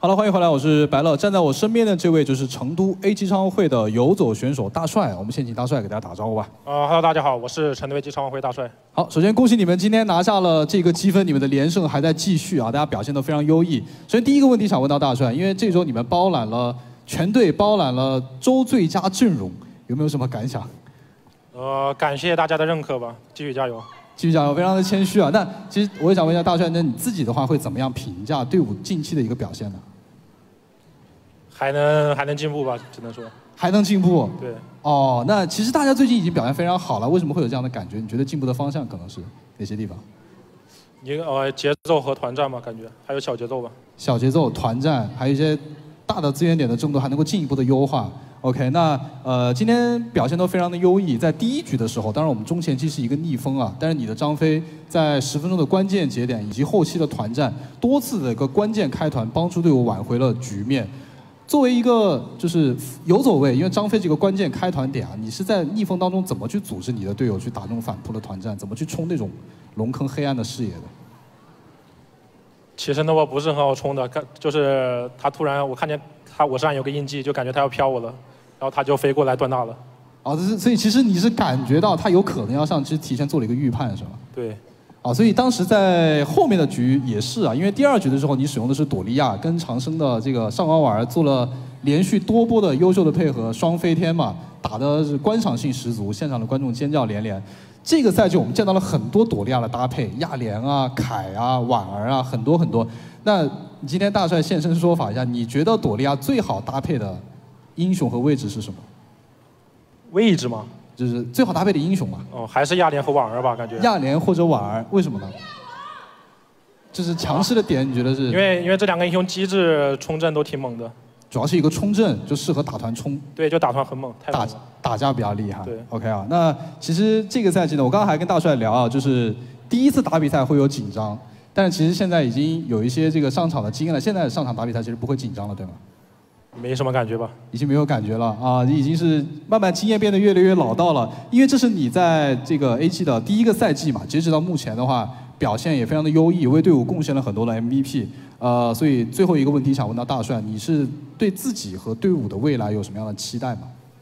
好了，欢迎回来，我是白乐。站在我身边的这位就是成都 A 级超奥会的游走选手大帅，我们先请大帅给大家打招呼吧。 Hello， 大家好，我是成都 A 级超奥会大帅。 好，首先恭喜你们今天拿下了这个积分，你们的连胜还在继续啊，大家表现得非常优异。首先第一个问题想问到大帅，因为这周你们包揽了全队，包揽了周最佳阵容，有没有什么感想？ 感谢大家的认可吧，继续加油。 继续加油，非常的谦虚啊。那其实我也想问一下大帅，那你自己的话会怎么样评价队伍近期的一个表现呢？ 还能进步吧，只能说。 还能进步？ 对。 哦，那其实大家最近已经表现非常好了，为什么会有这样的感觉？你觉得进步的方向可能是哪些地方？ 节奏和团战吧，感觉还有小节奏吧。 小节奏、团战，还有一些大的资源点的争夺，还能够进一步的优化。OK， 那今天表现都非常的优异，在第一局的时候，当然我们中前期是一个逆风啊，但是你的张飞在10分钟的关键节点以及后期的团战，多次的一个关键开团，帮助队伍挽回了局面。作为一个就是游走位，因为张飞这个关键开团点啊，你是在逆风当中怎么去组织你的队友去打这种反扑的团战，怎么去冲那种龙坑黑暗的视野的？ 其实那我不是很好冲的，就是他突然我看见我身上有个印记，就感觉他要飘我了。然后他就飞过来断大了。 哦，所以其实你是感觉到他有可能要上，其实提前做了一个预判，是吧？ 对。 啊，所以当时在后面的局也是啊，因为第2局的时候你使用的是朵利亚跟长生的这个上官婉儿做了连续多波的优秀的配合，双飞天嘛，打的是观赏性十足，现场的观众尖叫连连。这个赛季我们见到了很多朵利亚的搭配，亚莲啊、凯啊、婉儿啊，很多很多。那你今天大帅现身说法一下，你觉得朵利亚最好搭配的英雄和位置是什么？ 位置吗？ 就是最好搭配的英雄嘛。 哦，还是亚莲和婉儿吧，感觉。 亚莲或者婉儿，为什么呢？就是强势的点，你觉得是？ 因为这2个英雄机制冲阵都挺猛的。 主要是一个冲阵，就适合打团冲。 对，就打团很猛，太猛了。 打架比较厉害。 对。 OK 啊，那其实这个赛季呢，我刚刚还跟大帅聊啊，就是第一次打比赛会有紧张，但是其实现在已经有一些这个上场的经验了，现在上场打比赛其实不会紧张了，对吗？ 没什么感觉吧， 已经没有感觉了啊！你已经是慢慢经验变得越来越老道了，因为这是你在这个 A 级的第1个赛季嘛，截止到目前的话，表现也非常的优异，为队伍贡献了很多的 MVP。所以最后一个问题想问到大帅，你是对自己和队伍的未来有什么样的期待吗？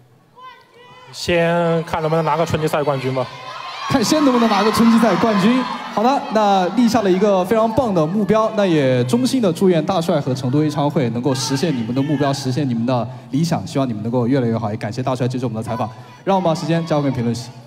先看能不能拿个春季赛冠军吧。 看先能不能拿个春季赛冠军。好的，那立下了一个非常棒的目标，那也衷心的祝愿大帅和成都 A 超会能够实现你们的目标，实现你们的理想，希望你们能够越来越好。也感谢大帅接受我们的采访，让我们把时间交给评论席。